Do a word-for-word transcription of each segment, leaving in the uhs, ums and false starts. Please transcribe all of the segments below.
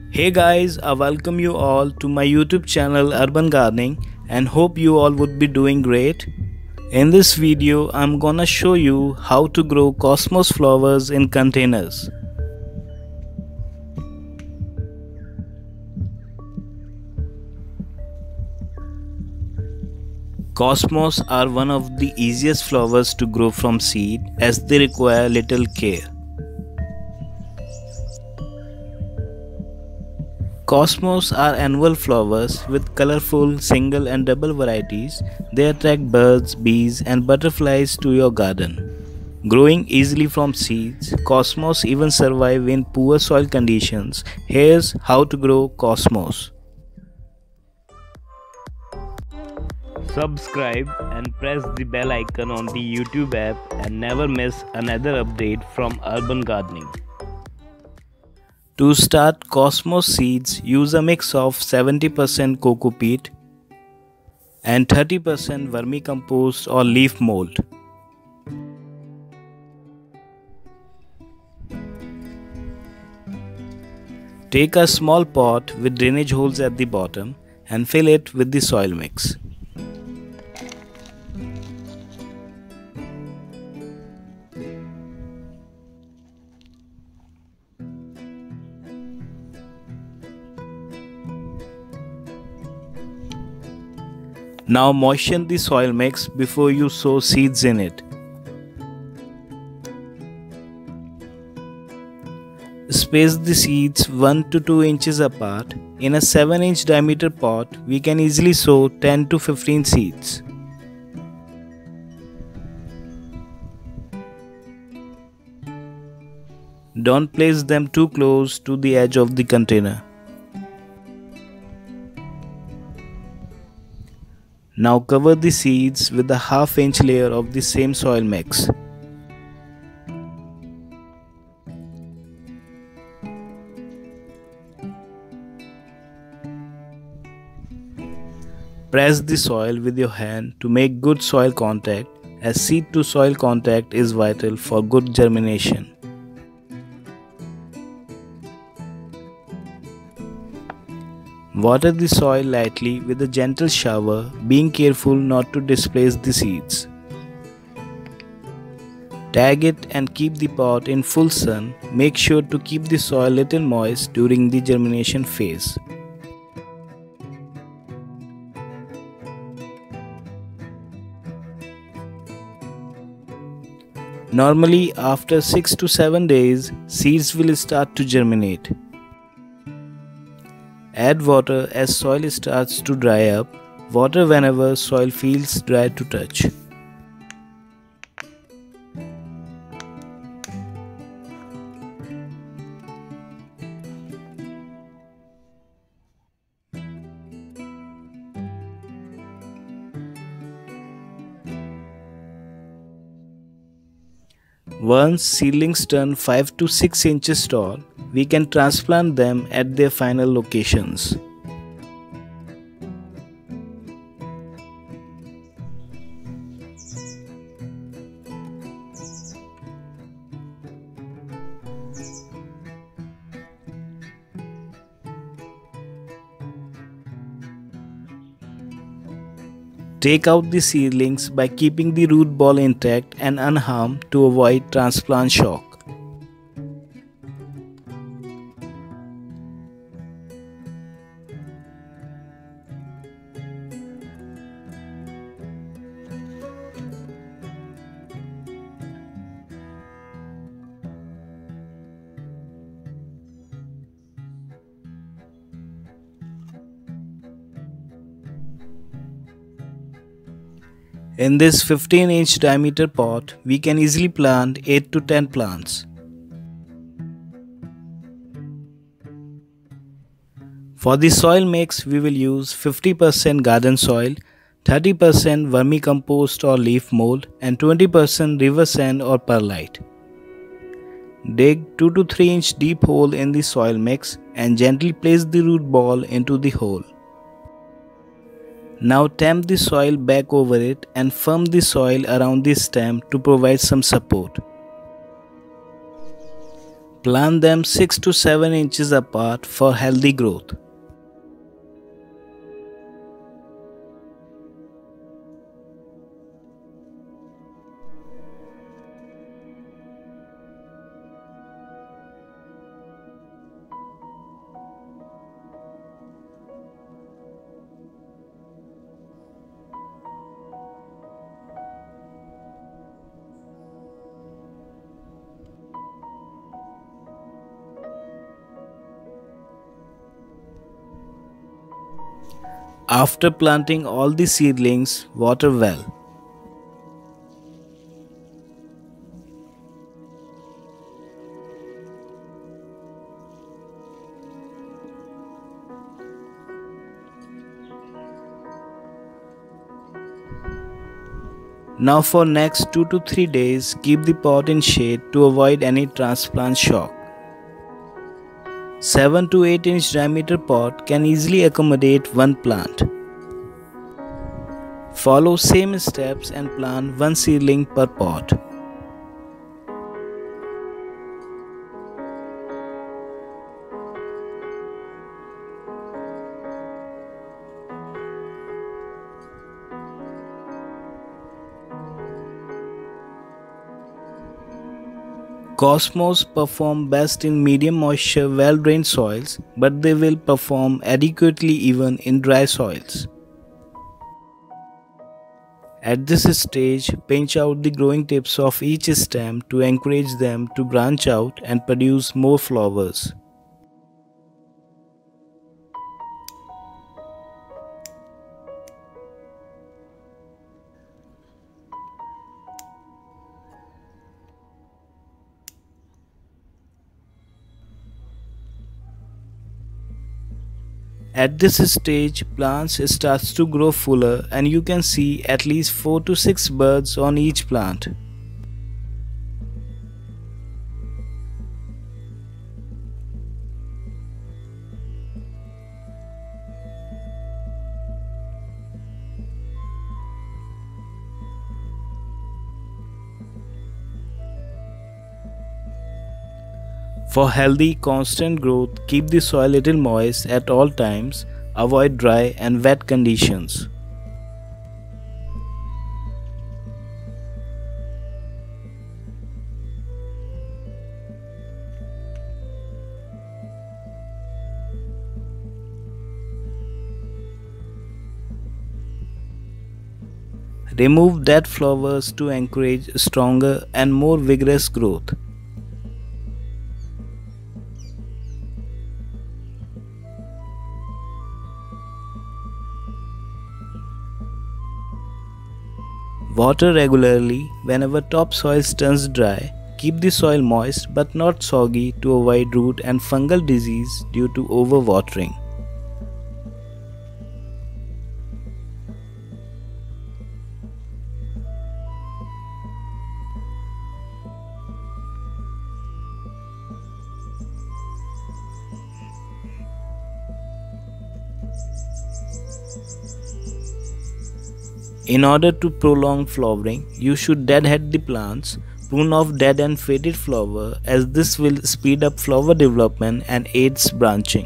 Hey guys, I welcome you all to my YouTube channel Urban Gardening and hope you all would be doing great. In this video, I'm gonna show you how to grow cosmos flowers in containers. Cosmos are one of the easiest flowers to grow from seed as they require little care. Cosmos are annual flowers with colorful single and double varieties. They attract birds, bees, and butterflies to your garden. Growing easily from seeds, cosmos even survive in poor soil conditions. Here's how to grow cosmos. Subscribe and press the bell icon on the YouTube app and never miss another update from Urban Gardening. To start cosmos seeds, use a mix of seventy percent coco peat and thirty percent vermicompost or leaf mold. Take a small pot with drainage holes at the bottom and fill it with the soil mix. Now moisten the soil mix before you sow seeds in it. Space the seeds one to two inches apart. In a seven inch diameter pot, we can easily sow ten to fifteen seeds. Don't place them too close to the edge of the container. Now cover the seeds with a half inch layer of the same soil mix. Press the soil with your hand to make good soil contact, as seed to soil contact is vital for good germination. Water the soil lightly with a gentle shower, being careful not to displace the seeds. Tag it and keep the pot in full sun. Make sure to keep the soil little moist during the germination phase. Normally, after six to seven days, seeds will start to germinate. Add water as soil starts to dry up. Water whenever soil feels dry to touch. Once seedlings turn five to six inches tall, we can transplant them at their final locations. Take out the seedlings by keeping the root ball intact and unharmed to avoid transplant shock. In this fifteen inch diameter pot, we can easily plant eight to ten plants. For the soil mix, we will use fifty percent garden soil, thirty percent vermicompost or leaf mold, and twenty percent river sand or perlite. Dig two to three inch deep hole in the soil mix and gently place the root ball into the hole. Now tamp the soil back over it and firm the soil around the stem to provide some support. Plant them six to seven inches apart for healthy growth. After planting all the seedlings, water well. Now for next two to three days, keep the pot in shade to avoid any transplant shock. seven to eight inch diameter pot can easily accommodate one plant. Follow same steps and plant one seedling per pot. Cosmos perform best in medium moisture well drained soils, but they will perform adequately even in dry soils. At this stage, pinch out the growing tips of each stem to encourage them to branch out and produce more flowers. At this stage, plants starts to grow fuller and you can see at least four to six buds on each plant. For healthy, constant growth, keep the soil little moist at all times, avoid dry and wet conditions. Remove dead flowers to encourage stronger and more vigorous growth. Water regularly whenever topsoil turns dry. Keep the soil moist but not soggy to avoid root and fungal disease due to overwatering. In order to prolong flowering, you should deadhead the plants, prune off dead and faded flower as this will speed up flower development and aids branching.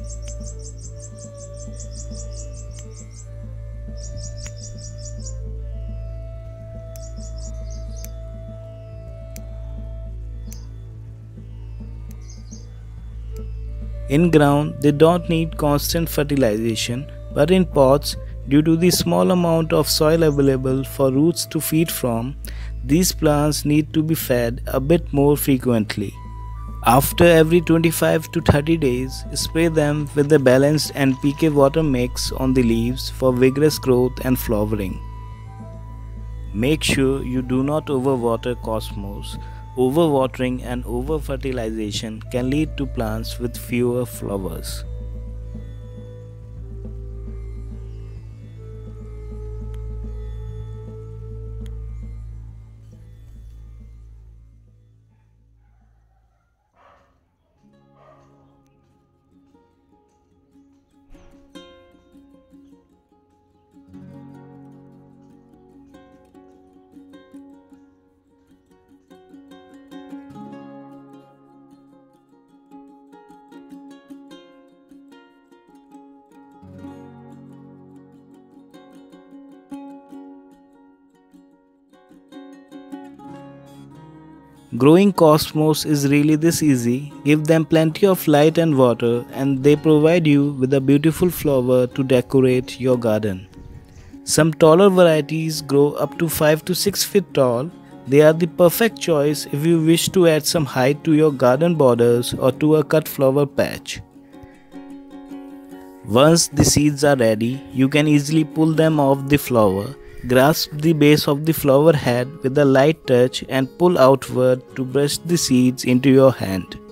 In ground, they don't need constant fertilization, but in pots, due to the small amount of soil available for roots to feed from, these plants need to be fed a bit more frequently. After every twenty-five to thirty days, spray them with the balanced N P K water mix on the leaves for vigorous growth and flowering. Make sure you do not overwater Cosmos. Overwatering and over-fertilization can lead to plants with fewer flowers. Growing cosmos is really this easy. Give them plenty of light and water, and they provide you with a beautiful flower to decorate your garden. Some taller varieties grow up to five to six feet tall. They are the perfect choice if you wish to add some height to your garden borders or to a cut flower patch. Once the seeds are ready, you can easily pull them off the flower. Grasp the base of the flower head with a light touch and pull outward to brush the seeds into your hand.